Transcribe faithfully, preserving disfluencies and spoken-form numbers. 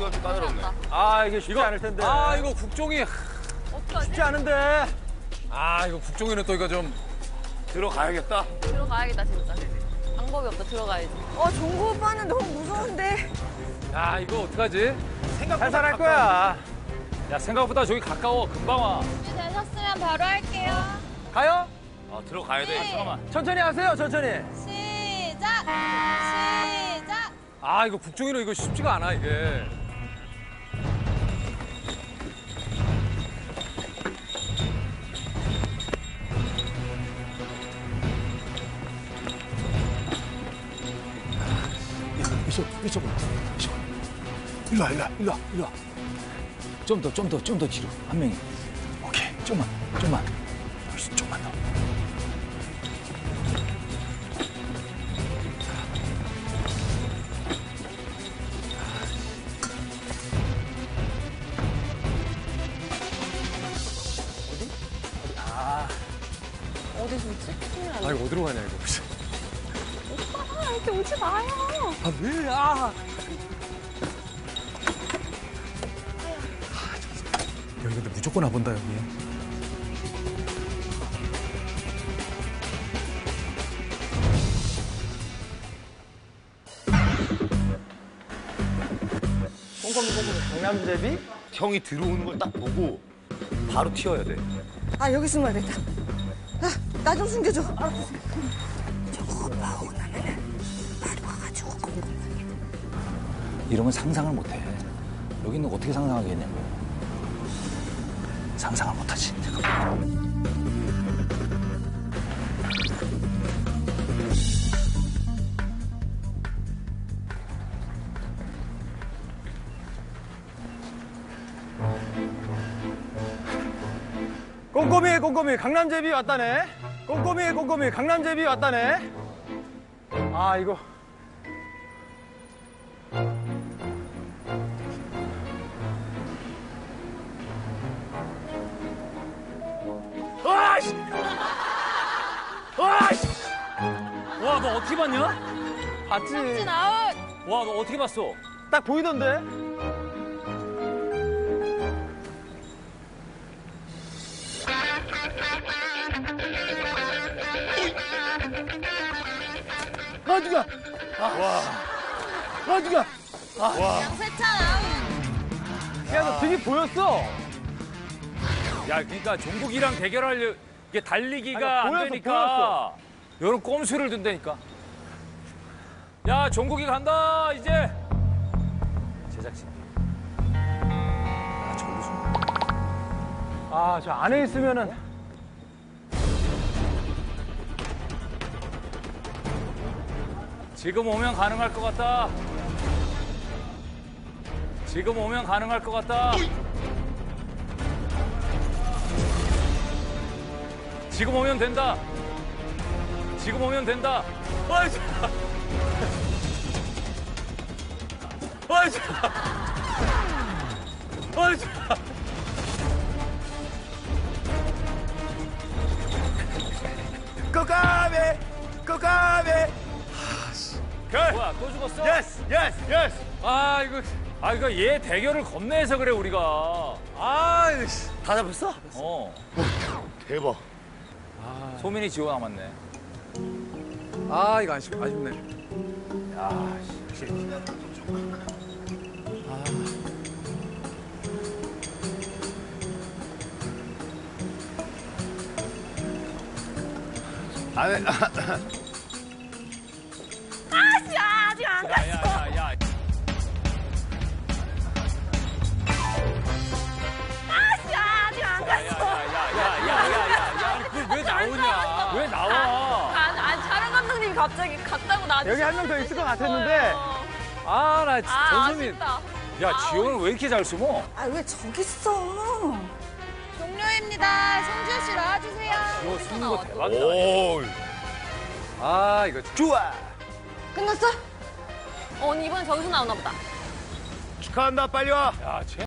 이거 좀 까다롭네. 아, 이게 쉽지 이거, 않을 텐데. 아, 이거 국종이. 어떡하지? 쉽지 않은데. 아, 이거 국종이는 또 이거 좀. 들어가야겠다. 들어가야겠다, 진짜. 방법이 없다, 들어가야지. 어, 종구 오빠는 너무 무서운데. 야, 이거 어떡하지? 생각보다 살살할 거야. 야, 생각보다 저기 가까워. 금방 와. 되셨으면 바로 할게요. 가요? 아, 들어가야 돼. 네. 잠깐만. 천천히 하세요, 천천히. 시작! 시작! 아, 이거 국종이는 이거 쉽지가 않아, 이게. 이쪽, 이쪽으로. 이쪽. 일로 와, 일로 와, 일로 와, 일로 와. 좀 더, 좀 더, 좀 더 뒤로. 한 명이. 오케이. 좀만, 좀만. 훨씬 좀만 더. 어디서 있지? 아, 이거 어디로 가냐, 이거. 오빠, 이렇게 오지 마요. 아, 왜? 아. 여기 근데 무조건 와본다, 여기. 꼼꼼히 꼼꼼히 강남제비? 형이 들어오는 걸 딱 보고 바로 튀어야 돼. 아, 여기 숨어야겠다. 아, 나 좀 숨겨줘. 알았어. 저거 오빠 오고 나면은 바로 가가지고 꼼꼼히. 이러면 상상을 못 해. 여기는 어떻게 상상하겠냐고. 상상을 못 하지. 꼼꼼히 꼼꼼히 강남제비 왔다네. 꼼꼼히 꼼꼼히 강남제비 왔다네. 아, 이거. 아이씨! 아이씨! 와, 너 어떻게 봤냐? 봤지? 삼진 아웃! 와, 너 어떻게 봤어? 딱 보이던데? 어디가? 와. 어디가? 양세찬 아웃! 야, 너 등이 보였어? 야, 그러니까 종국이랑 대결하려 이게 달리기가 아니, 안 보였어, 되니까 이런 꼼수를 둔다니까. 야, 종국이 간다 이제. 제작진. 아, 저기서. 아, 저 안에 있으면은. 지금 오면 가능할 것 같다. 지금 오면 가능할 것 같다. 지금 오면 된다. 지금 오면 된다. 어이, 자. 어이, 자. 어이, 자. 꼬까베! 꼬까베! 뭐야, 또 죽었어? 예스! 예스! 예스! 아, 이거, 아, 이거 얘 대결을 겁내서 그래, 우리가. 아, 이거, 씨. 다 잡았어? 어. 대박. 소민이 지호 남았네. 아, 이거 아쉽, 아쉽네. 야, 씨. 안에, 아씨, 아직 안 야, 갔어. 야, 야, 야. 아씨, 아직 안 갔어. 야야야야야야야 그걸 왜 나오냐? 왜 나와? 아, 아니, 촬영 감독님이 갑자기 갔다고 나한테. 여기 한 명 더 있을 것 같았는데. 아, 나 아, 전소민. 아쉽다. 야, 아, 지호는 왜 이렇게 잘 숨어? 아, 왜 저기 있어? 종료입니다. 성주현 씨 나와주세요. 지호 숨는 거 대박이다. 오! 아, 이거 좋아! 끝났어? 어, 언니 이번에 저기서 나오나 보다. 축하한다, 빨리 와! 야, 쟤